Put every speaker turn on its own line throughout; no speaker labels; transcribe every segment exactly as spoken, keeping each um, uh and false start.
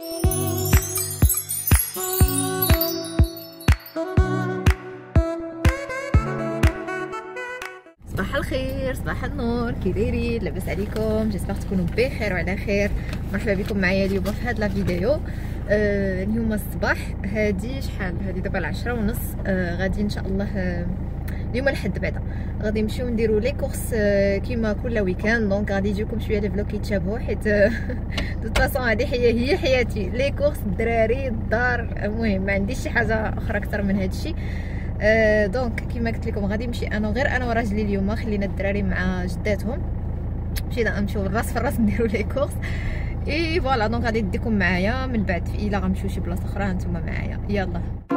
صباح الخير، صباح النور، كي دايرين؟ لاباس عليكم؟ جيسبر تكونوا بخير وعلى خير. مرحبا بكم معايا اليوم في هاد لا فيديو. آه اليوم الصباح، هادي شحال؟ هادي دابا العشرة ونص. آه غادي ان شاء الله آه اليوم الحد بعدا غادي نمشيو نديرو لي كورس آه كيما كل ويكاند. دونك غادي يجيكم شويه لي فلوق يتشابهوا، حيت دو فاصون هادي هي هي حياتي، لي كورس، الدراري، الدار. المهم ما عنديش شي حاجه اخرى اكثر من هادشي. أه دونك كيما قلت لكم غادي نمشي انا غير انا وراجلي اليوم. خلينا الدراري مع جداتهم، مشينا نمشيو راس في الراس نديرو لي كورس. اي فوالا، دونك غادي نديكم معايا من بعد في الا غنمشيو شي بلاصه اخرى نتوما معايا. يلا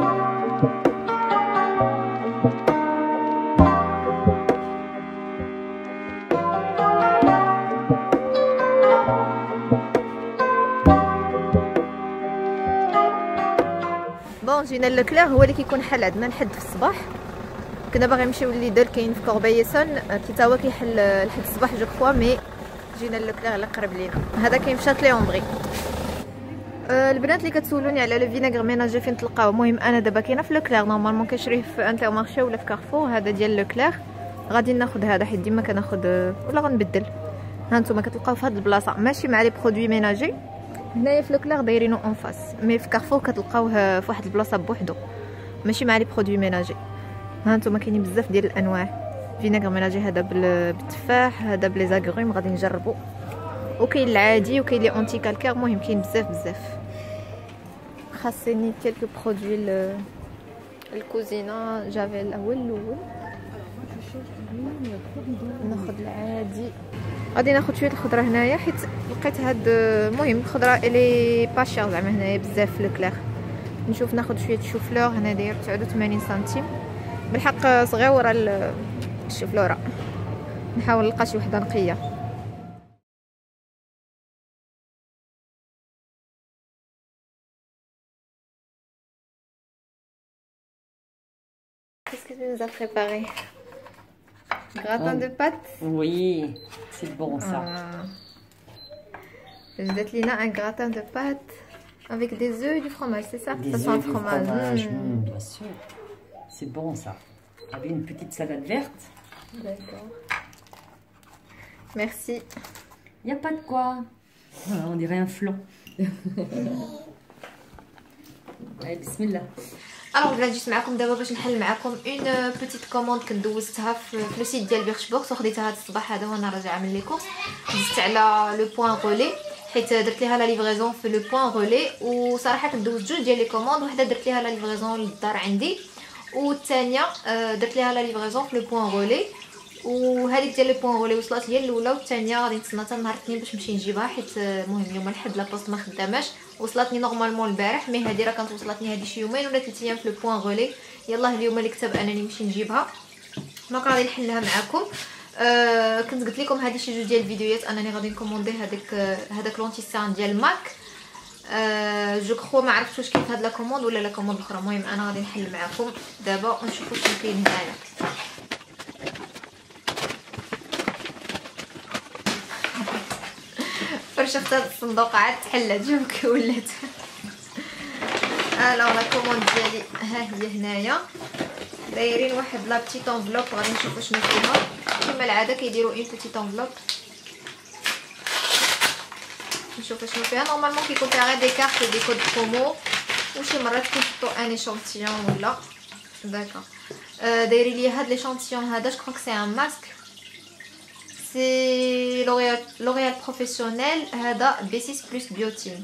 بون. جينا لوكلير، هو اللي كيكون حل عندنا الحد في الصباح. كنا باغي نمشيو لليدر، كاين في كوربيسون كي تا هو كيحل الحد الصباح جو كخوا، مي جينا لوكلير اللي قرب لينا. هذا كاين في شاتلي اونبري. أه البنات اللي كتسولوني على لو فينيغر ميناجي فين تلقاو، المهم انا دابا كاينه في لوكلير، نورمالمون كنشريه في انترمارشي ولا في كارفور. هذا ديال لوكلير، غادي ناخذ هذا حيت ديما كناخذ ولا غنبدل. ها نتوما كتلقاو في هذه البلاصه ماشي مع لي برودوي ميناجي. هنايا في لوكلير دايرينو اون فاس، مي في كارفور كتلقاوه في واحد البلاصه بوحدو ماشي مع لي برودوي ميناجي. ها نتوما كاينين بزاف ديال الانواع. فينيغر ميناجي هذا بالتفاح، هذا بلي زاغروم غادي نجربو، وكاين العادي وكاين لي اونتي كالكير. المهم كاين بزاف بزاف. خاصني كيلكو برودوي الكوزينه. جافي الاول الاول ناخذ العادي. غادي ناخذ شويه الخضره هنايا حيت لقيت هاد المهم الخضره الي با شير زعما هنايا بزاف في لوكلير. نشوف ناخذ شويه شوفلور. هنا داير تسعة وثمانين سنتيم، بالحق صغيره الشوفلوره. نحاول نلقى شي وحده نقيه. Qu'est-ce que tu nous as préparé? Gratin de pâtes?
Oui, c'est bon ça.
J'ai lina un gratin de pâtes avec des œufs et du fromage, c'est ça?
Des
ça
œufs
sent
et
le
du
fromage.
fromage,
Mmh.
mmh, bien sûr. C'est bon ça. Avec une petite salade verte.
D'accord. Merci.
Il n'y a pas de quoi. Voilà, on dirait un flan. Allez, bismillah.
الوغ بلاتي جيت معكم دابا باش نحل معكم اون بوتيت كوموند كنت دوزتها في لو سيت ديال بيرش بوكس، وخديتها هذا الصباح هذا وانا راجعه من لي كورس. دزت على لو بوين غولي حيت درت ليها لا ليفريزون في لو بوين غولي، وصراحه كنت دوزت جوج ديال لي كوموند. وحده درت ليها لا ليفريزون للدار عندي، والثانيه درت ليها لا ليفريزون في لو بوين غولي. وهذيك ديال لو بوين غولي وصلت هي الاولى، والثانيه غادي نتسنى حتى نهار الاثنين باش نمشي نجيبها حيت المهم يوم الاحد لا بوست ما خداماش. وصلتني نورمالمون البارح، مي هذه راه كانت وصلتني هذه شي يومين ولا ثلاث ايام في لو بوين غولي. يلاه اليوم اللي كتب انني نمشي نجيبها، دونك غادي نحلها معكم. آه كنت قلت لكم هذه شي جوج ديال الفيديوهات انني غادي نكوموندي هذاك هذاك لونتيسان ديال ماك. آه جو كخوا ما عرفتش واش كيف هاد لا كوموند ولا لا كوموند اخرى. المهم انا غادي نحل معكم دابا ونشوفوا شنو كاين هنايا. فرشه حتى الصندوق عاد تحلات جوك ولات. الوغ لا كوموند ديالي ها هي هنايا، دايرين واحد لا بتيت انفلوب. غادي نشوفوا شنو فيها. كما العاده كيديروا اون بتيت انفلوب. نشوفوا شنو فيها. نورمالمون كيكون فيها غير دي كارت دي كود برومو، وشي مرات كيحطوا ان ايشانتيون ولا داكا. دايرين لي هاد ليشانتيون هذا جو كروك سي ان ماسك، سي لوريال لوريال بروفيسيونيل. هذا بي ستة بلس بيوتين.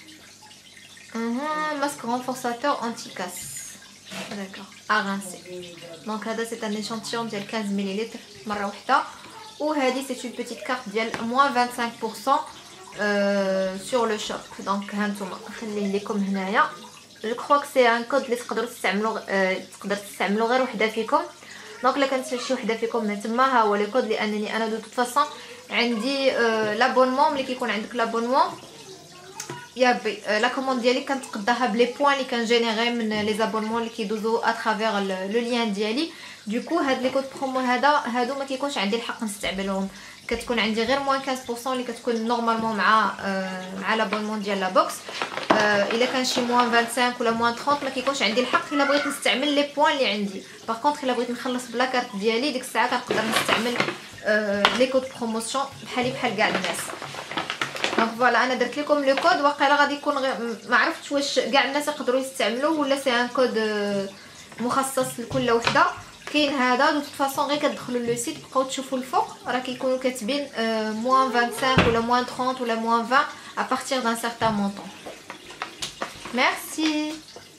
اها ماسك رونفورساتور انتي كاس. داكور ارانسي. دونك هذا سي ان ايشانتيون ديال خمسطاش مليلتر مره واحده. وهذه سي اون بيتيت كارت ديال موان خمسة وعشرين بالمية سور لو شوب. دونك ها نتوما نخليه لكم هنايا. جو كخوا سي ان كود اللي تقدروا تستعملوا تقدر تستعملوا غير وحده فيكم. دونك الا كانت شي وحده فيكم من تما ها هو لي كود، لانني انا دو توت فاصون عندي آه لابونمون. ملي كيكون عندك لابونمون يا بي آه لا كوموند ديالي كنتقداها بلي بوين اللي كنجينيري من لي زابونمون اللي كيدوزو اترافير لو لين ديالي. دوكو هاد لي كود برومو هذا هادو ما كيكونش عندي الحق نستعملهم. كتكون عندي غير موان خمسة بالمية اللي كتكون نورمالمون مع آه مع لابونمون ديال لا بوكس. آه الا كان شي موان خمسة وعشرين ولا موان ثلاثين ما كيكونش عندي الحق الا بغيت نستعمل لي بوين اللي عندي. باغ كونطخ الا بغيت نخلص بلا كارت ديالي ديك الساعه كنقدر نستعمل آه لي كود بروموسيون بحالي بحال كاع الناس. دونك فوالا انا درت لكم لو كود، واقيلا غادي يكون غير ما عرفتش واش كاع الناس يقدروا يستعملوه ولا سي ان كود آه مخصص لكل وحده. كاين هذا دو فاصون غير كتدخلوا لو سيت بقاو تشوفوا الفوق راه كيكونوا كاتبين آه موان خمسة وعشرين ولا موان ثلاثين ولا موان عشرين à partir d'un certain montant. Merci.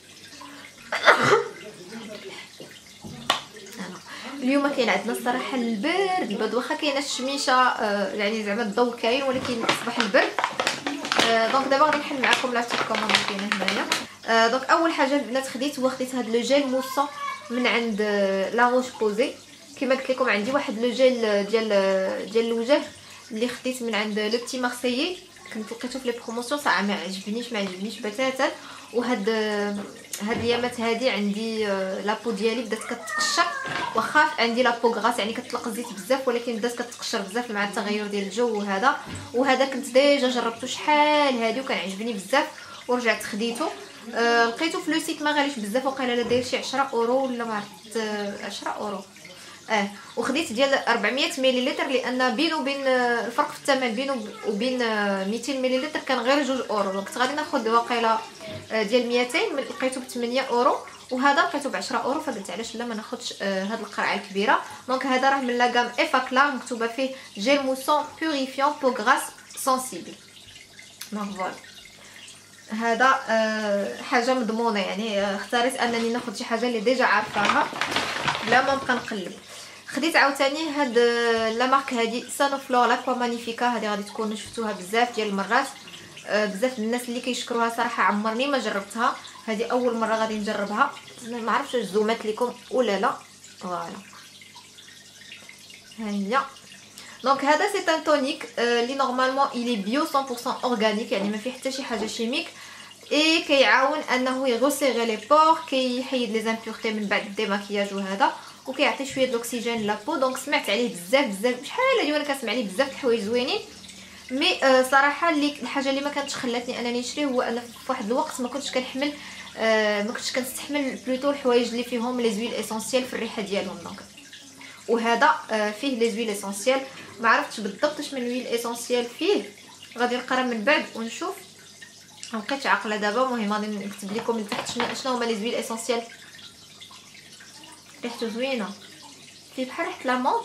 اليوم كاين عندنا الصراحه البرد البرد، واخا كاينه الشميشه آه يعني زعما الضو كاين ولكن اصبح البرد. آه دونك دابا غادي نحل معكم لا بتيت كوموند اللي كاينه هنايا. آه دونك اول حاجه البنات خديت هو خديت هذا لو جيل موسون من عند آه لا روش بوزي. كما قلت لكم عندي واحد لو جيل ديال ديال الوجه اللي خديت من عند لو بتي مارسيي، كنت لقيتو في لي بروموسيون صراحه ما عجبنيش ما عجبنيش بتاتا. وهاد هاد الايامات هادي عندي لابو ديالي بدات كتقشر، واخا عندي لابو غراس يعني كتطلق الزيت بزاف ولكن بدات كتقشر بزاف مع التغير ديال الجو. وهذا وهذا كنت ديجا جربته شحال هادي وكان عجبني بزاف ورجعت خديته. أه لقيتو في لو سيت ما غاليش بزاف، وقيلا لا داير شي عشرة اورو ولا ما عرفت عشرة اورو. اه وخديت ديال أربعمية مليلتر لان بينه وبين الفرق في الثمن بينه وبين ميتين مليلتر كان غير جوج اورو. دونك كنت غادي ناخذ واقيلا ديال ميتين لقيته ب ثمانية اورو، وهذا لقيته ب عشرة اورو. فقلت علاش لا ما ناخذش هاد القرعه الكبيره. دونك هذا راه من لا غام افاكلا مكتوبه فيه جيل موسون بوريفيون بو غراس سونسيبل. دونك فوالا هذا أه حاجه مضمونه يعني. اختاريت انني ناخذ شي حاجه اللي ديجا عارفاها بلا ما نبقى نقلب. خديت عاوتاني هاد لا مارك هادي سانوفلور لاكوا مانيفيكا. هادي غادي تكونوا شفتوها بزاف ديال المرات، أه بزاف الناس اللي كيشكروها صراحه. عمرني ما جربتها، هذه اول مره غادي نجربها. ما عرفتش واش زومات لكم ولا لا. فوالا ها هي. دونك هذا سي ان تونيك اللي نورمالمون الي بيو مية بالمية اورغانيك يعني ما فيه حتى شي حاجه شيميك، اي كيعاون انه يغسيغي لي بور، كيحيد لي زامبورتي من بعد الديماكياج وهذا، وكيعطي شويه د الاكسجين لابو. دونك سمعت عليه بزاف بزاف شحال هادي وانا كنسمع عليه بزاف د الحوايج زوينين. مي آه صراحه اللي الحاجه اللي ما كانتش خلاتني انني نشريه هو ان في واحد الوقت ما كنتش كنحمل آه ما كنتش كنستحمل بلوتو الحوايج اللي فيهم لي زويل اسونسيال في الريحه ديالهم. دونك وهذا آه فيه لي زويل اسونسيال. ما عرفتش بالضبط اش من ويل اسونسيال فيه، غادي نقرا من بعد ونشوف. ما بقيتش عاقله دابا. المهم غادي نكتب لكم لتحت شنو هما لي زويل اسونسيال. ريحته زوينه، فيه بحال ريحه لامونط.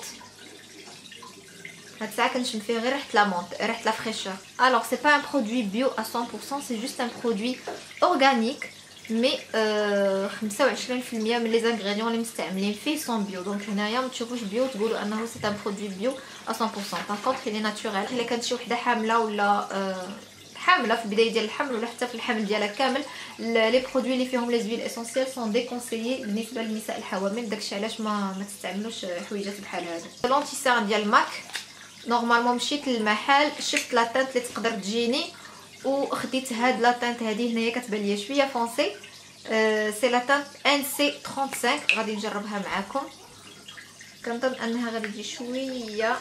هاد الساعه كنشم فيه غير ريحه لامونط، ريحه لا فريشور. الوغ سي با ان برودوي بيو à مية بالمية، سي جوست ان برودوي اورغانيك مي آه خمسة وعشرين بالمية من لي زانغريديون اللي مستعملين فيه سون بيو. دونك هنايا ما تشوفوش بيو تقولوا انه سي ان برودوي بيو à مية بالمية. باغ كونطخ لي ناتوريل. الا كانت شي وحده حامله ولا آه حامله في البدايه ديال الحمل ولا حتى في الحمل ديالها كامل، لي برودوي اللي فيهم لي زويل اسونسيال سون ديكونسيي بالنسبه للنساء الحوامل. داكشي علاش ما ما تستعملوش حويجات بحال هذا. لونتيسان ديال ماك نورمالمون مشيت للمحل شفت لا تانت اللي تقدر تجيني وخديت هاد لا تانت هذه هنايا كتبان ليا شويه فونسي. أه سي لا تانت ان سي خمسة وثلاثين. غادي نجربها معكم. كنظن انها غادي تجي شويه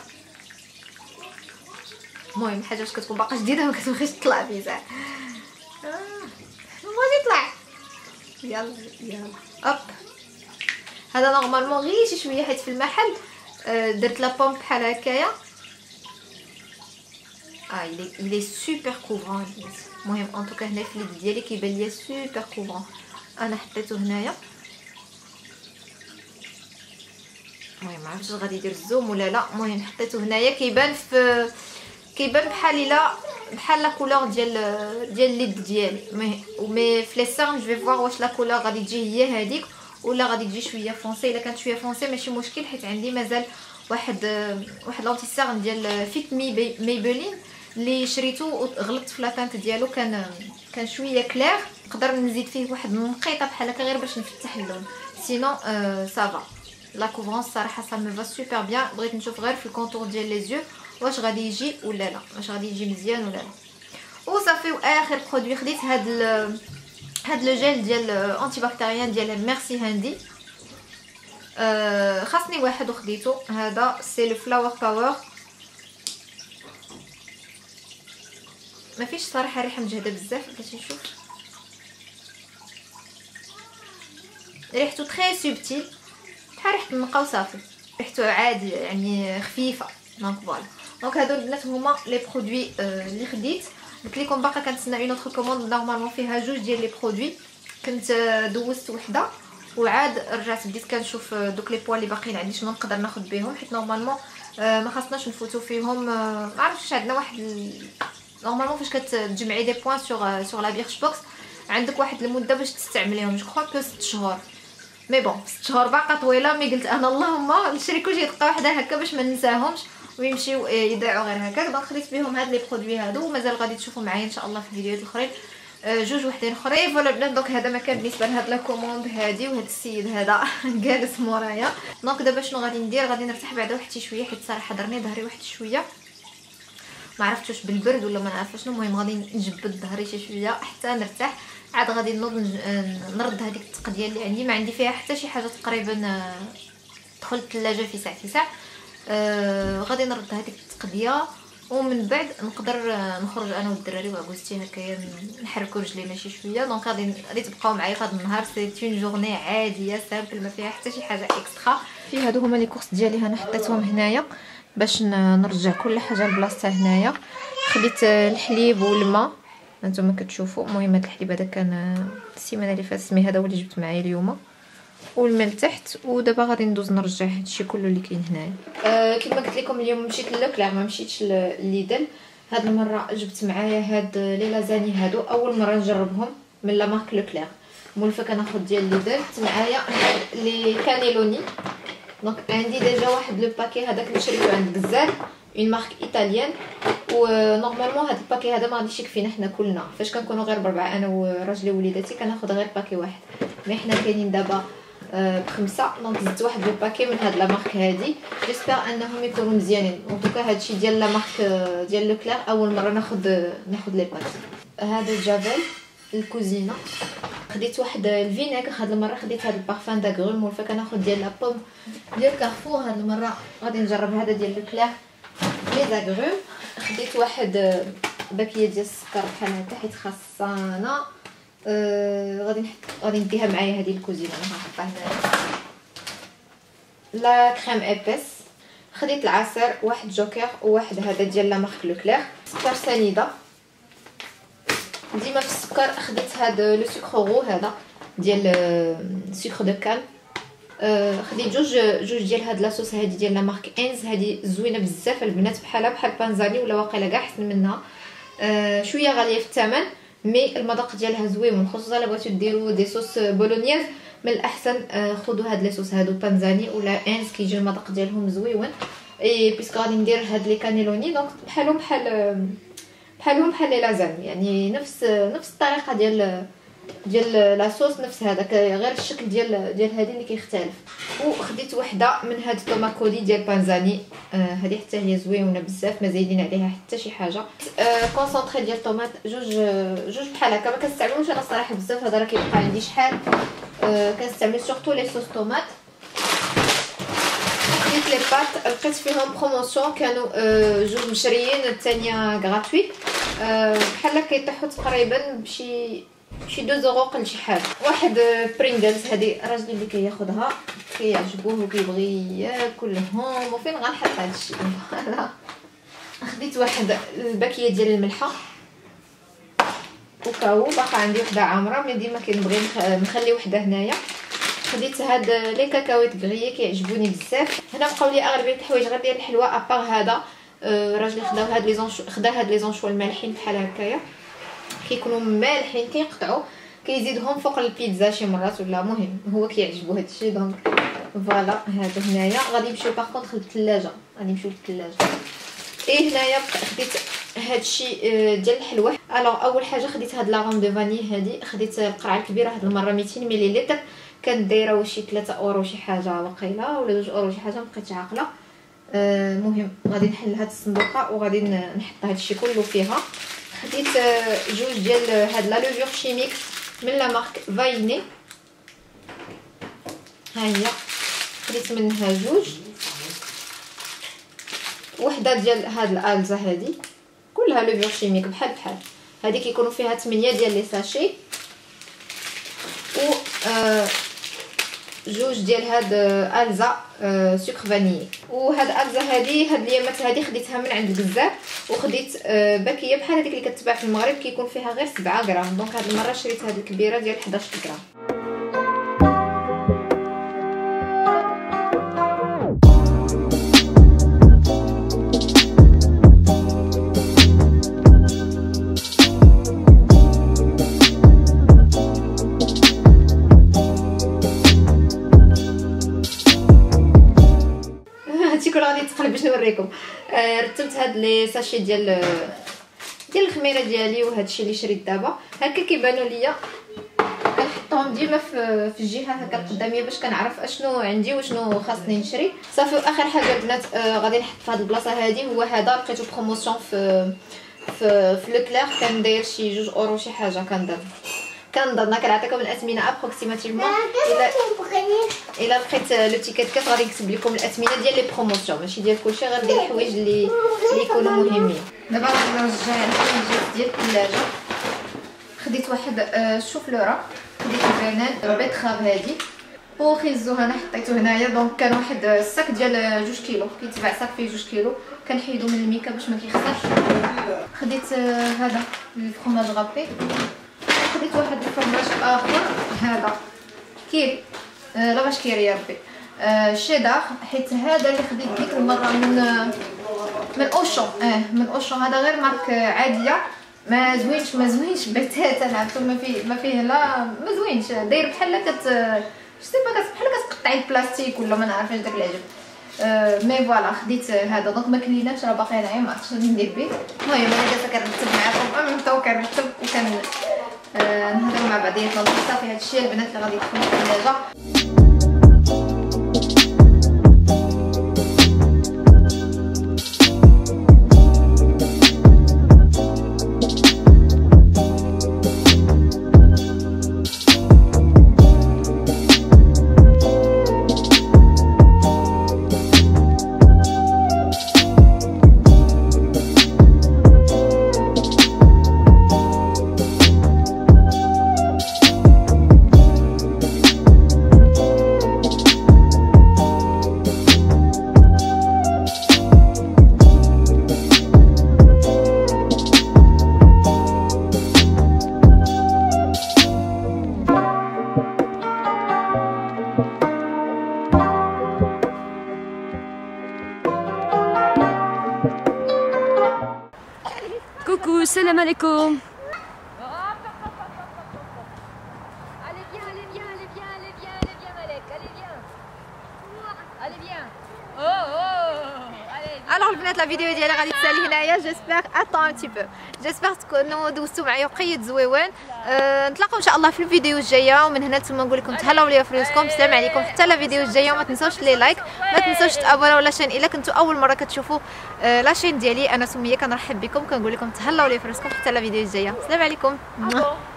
المهم حاجه واش كتكون باقا جديده ما كتبغيش تطلع بيزار. اه بغيتي يطلع يلا يلا اوب. هذا نورمالمون غير شي شويه حيت في المحل آه درت لا بومب بحال هكايا. اه il est il est super couvrant. المهم ان توكا هنا في اليد ديالي كيبان ليا سوبر كوفرون. انا حطيته هنايا. المهم ما عرفتش غادي يدير الزوم ولا لا. المهم حطيته هنايا كيبان في كيبان بحال لا بحال لا كولور ديال ديال اليد ديالي. مي مي في لي سيرن جو في فوار واش لا كولور غادي تجي هي هذيك ولا غادي تجي شويه فونسي. الا كانت شويه فونسي ماشي مشكل حيت عندي مازال واحد واحد لونتي سيرن ديال فيت مي ميبلين اللي شريته وغلطت في لاطانت ديالو. كان كان شويه كلير، نقدر نزيد فيه واحد النقيطه بحال هكا غير باش نفتح اللون. سينو آه سافا لا كوفرونس صراحه سا مي فا سوبر بيان. بغيت نشوف غير في الكونتور ديال لي زيو واش غادي يجي ولا لا، واش غادي يجي مزيان ولا لا. وصافي. واخر برودوي خديت هاد ال... هاد لو جيل ديال انتي بكتيريان ديال ميرسي هاندي. آه خاصني واحد وخديته. هذا سي لو فلاور باور. ما فيش صراحه ريحه مجهده بزاف. باش نشوف ريحته تري سوبتيل بحال ريحه النقا وصافي، ريحته عادي يعني خفيفه. دونك فوالا، دونك هادو البنات هما لي برودوي اللي خديت. قلت لكم باقا كنتسنى اون اوتر كوموند نورمالمون فيها جوج ديال لي برودوي، كنت دوزت وحده وعاد رجعت بديت كنشوف دوك لي بوا اللي باقيين عندي شنو نقدر ناخذ بهم، حيت نورمالمون ما خاصناش نفوتو فيهم. ما عرفتش عندنا واحد نورمالمون فاش كتجمعي دي بوين سور سور لا بيرش بوكس عندك واحد المده باش تستعمليهم، جو كخوا كو ست شهور. مي بون ست شهور باقا طويله، مي قلت انا اللهم نشري كلشي دقه واحده هكا باش ما ننساهمش ويمشيو يضيعوا غير هكا. دونك خديت بهم هاد لي برودوي هادو، ومازال غادي تشوفوا معايا ان شاء الله في الفيديوهات الاخرين جوج وحدين اخرين. فوالا البنات، دونك هذا ما كان بالنسبه لهاد لا كوموند هادي، وهاد السيد هذا جالس مورايا. دونك دابا شنو غادي ندير؟ غادي نرتاح بعدا واحد شي شويه، حيت صراحه درني ظهري واحد شويه، ما عرفتش بالبرد ولا ما نعرف شنو. المهم غادي نجبد ظهري شي شويه حتى نرتاح، عاد غادي نوض نرد هذيك التقديه اللي عندي، ما عندي فيها حتى شي حاجه تقريبا دخل الثلاجه في ساعه في ساعه. آه غادي نرد هذيك التقديه، ومن بعد نقدر نخرج انا والدراري وعجوزتي هكايا نحركوا رجلينا شي شويه. دونك غادي غادي تبقاو معايا في هذا النهار. سي اون جورني عاديه سامبل، ما فيها حتى شي حاجه اكسترا. في هادو هما لي كورس ديالي، انا حطيتهم هنايا باش نرجع كل حاجه لبلاصتها. هنايا خديت الحليب والماء هانتوما كتشوفوا. المهم هذا الحليب هذا كان السيمانه اللي فاتت، مي هذا هو اللي جبت معايا اليوم، والماء لتحت. ودابا غادي ندوز نرجع هادشي كله اللي كاين هنايا. آه كما قلت لكم اليوم مشيت للوكلاغ، ما مشيتش لليدل. هاد المره جبت معايا هاد لي لازاني هادو، اول مره نجربهم من لا مارك لوكلاغ. مولفه كناخذ ديال ليدل. جبت معايا لي كانيلوني. دونك عندي ديجا واحد لو باكي هذاك اللي شريته عند بزاف، اون مارك ايطاليان. ونورمالمون هاد الباكي هذا ما غاديش يكفينا حنا كلنا، فاش كنكونوا غير بربعه انا وراجلي ووليداتي كناخذ غير باكي واحد. مي حنا كاينين دابا بخمسه، دونك زدت واحد لو باكي من هاد لا مارك هادي. جيسبر انهم يكونوا مزيانين. ان توكا هادشي ديال لا مارك ديال لوكلاغ اول مره ناخذ ناخذ لي باكي. هذا جافيل الكوزينه. خديت واحد الفينيغ هاد المره، خديت هاد البارفان داغروم. مولفه كناخذ ديال لا بوم ديال كارفور. هاد المره غادي نجرب هذا ديال لوكلاغ لي داغروم. خديت واحد باكيه ديال السكر بحال هكا حيت خاصنا. آه غادي نحط غادي نديها معايا هذه الكوزينه، انا غنحطها هنا. لا كريم ايبيس. خديت العصير واحد جوكر وواحد هذا ديال لا مارك لوكلاغ. سكر سنيده. ديما في السكر خديت هذا لو سكرو هذا ديال سكر دو كان. آه خديت جوج جوج ديال هاد لاصوص هادي ديال لا مارك انز. هادي زوينه بزاف البنات، بحالها بحال بانزاني ولا واقيلا كاع احسن منها. آه شويه غاليه في الثمن، مي المذاق ديالها زوين. خصوصا الا بغيتو ديروا دي صوص بولونياز من الاحسن آه خذوا هاد لي صوص هادو بانزاني ولا انز، كيجي المذاق ديالهم زويون. اي بيسكو غادي ندير هاد لي كانيلوني، دونك بحالهم بحال بحالهم بحال لي لازاني، يعني نفس نفس الطريقه ديال ديال لاصوص، نفس هذاك غير الشكل ديال ديال هذه اللي كيختلف. وخديت وحده من هاد التوماكولي ديال بانزاني. آه هذه حتى هي زوينه بزاف، ما زايدين عليها حتى شي حاجه. آه كونسونطري ديال طوماط جوج جوج بحال هكا. ما كنستعملوش انا الصراحه بزاف، هذا راه كيبقى عندي شحال. آه كنستعمل سورتو لي صوص طوماط. خديت لي بات لقيت فيهم بروموسيون، كانوا آه جوج مشريين الثانيه غراتوي. آه بحال كيطيحوا تقريبا بشي شي دوز اورو قل شي حاجه. واحد برينجلز هذه راجلي اللي كياخذها كيعجبوه وكيبغي ياكلهم، وفين غنحط هادشي. فوالا خديت واحد الباكيه ديال الملحه وكاو، باقا عندي وحده عامره مي ديما كنبغي نخلي وحده هنايا. خديت هاد لي كاكاويط كغيي كيعجبوني بزاف. هنا بقاو لي اغلبيه الحوايج غير ديال الحلوه ابار هذا. آه راجلي خداو هاد لي زونش خدا هاد لي زونشوا المالحين بحال هكايا، كيكونوا مالحين كيقطعوا كيزيدهم فوق البيتزا شي مرات ولا. مهم هو كيعجبو هادشي. دونك فوالا هذا هنايا غادي نمشيو باغ كونطخ للثلاجه، غادي نمشيو للثلاجه. اي هنايا خديت هادشي ديال الحلوه. الوغ اول حاجه خديت هاد لاغوم دو فاني هادي. خديت القرعه الكبيره هاد المره ميتين مليلتر، كانت دايره واش شي ثلاثة اورو شي حاجه وقيله ولا جوج اورو شي حاجه، مبقيتش عاقله. المهم آه غادي نحل هاد الصندوقه وغادي نحط هادشي كله فيها. خديت جوج ديال هاد لا لوفور شيميك من لا مارك فايني. ها هي خديت منها جوج. وحده ديال هاد الالزا هادي كلها لوفور شيميك بحال بحال هادي، كيكونوا فيها ثمانية ديال لي ساشي. و آه جوج ديال هاد الزا سكر فانيي. وهاد الزا هادي هاد اليامات هادي خديتها من عند بزاف، وخديت باكيه بحال هذيك اللي كتباع في المغرب كيكون فيها غير سبعة غرام. دونك هاد المره شريت هاد الكبيره ديال حداش غرام. غادي نتقلب باش نوريكم. آه رتبت هاد لي ساشي ديال ديال الخميره ديالي، وهذا الشيء اللي شريت دابا هكا كيبانوا ليا. كنحطهم ديما في في الجهه هكا القداميه باش كنعرف اشنو عندي وشنو خاصني نشري. صافي. اخر حاجه البنات آه غادي نحط في هاد البلاصه هادي، هو هذا لقيتو بروموسيون في في في لوكلير، كان داير شي جوج اورو شي حاجه. كنظن كنظن كنعطيكم الاثمنه ابروكسيماتيفمون. الا الا لقيت لو تيكيت كاس غادي نكتب لكم الاثمنه ديال لي بروموسيون، ماشي ديال كلشي، غير ديال الحوايج اللي اللي يكونوا مهمين. دابا غادي نرجع الحاجات ديال الثلاجه. خديت واحد الشوفلوره، خديت البنان بيتخاب هادي، وخيزو انا حطيته هنايا. دونك كان واحد الساك ديال جوج كيلو، كيتباع ساك فيه جوج كيلو، كنحيدو من الميكا باش ما كيخسرش. خديت هذا الفرماج غابي. خديت واحد الفرماج اخر هذا كير آه لا باش كير يا ربي آه شيدار، حيت هذا اللي خديت ديك المره من من اوشون. اه من اوشون. هذا غير مارك عاديه، ما زوينش ما زوينش بتاتا. نعرفتو ما فيه ما فيه لا ما زوينش، داير بحال كت شتي با بحال كتقطعي البلاستيك ولا ما نعرفش داك العجب. أه مي فوالا خديت هذا. دونك ما كليناش، راه باقي ناعم، ما عرفتش شنو ندير به. المهم انا جالسه كنرتب معاكم، نبداو كنرتب وكن أه نهضروا مع بعضياتنا. صافي هادشي البنات اللي غادي يدخلوا في الثلاجه.
Coucou, salam alaikum.
Allez viens, allez viens, allez viens, allez viens, allez viens Malek, allez viens. Allez viens. Oh oh. Allez.
الوغ البنات لا فيديو ديالي غادي تسالي هنايا. جيسبر اتون ان تي بو جيسبر تكونوا دوزتوا معايا وقيت زويوان. أه نتلاقاو ان شاء الله في الفيديو الجايه، ومن هنا نتمنى نقول لكم تهلاو ليا في رزقكم. السلام عليكم حتى لا فيديو الجايه. وما تنساوش لي لايك، ما تنساوش تابوناو لاشين الا كنتو اول مره كتشوفوا أه لاشين ديالي. انا سميه، كنرحب بكم، كنقول لكم تهلاو ليا في رزقكم حتى لا فيديو الجايه. السلام عليكم.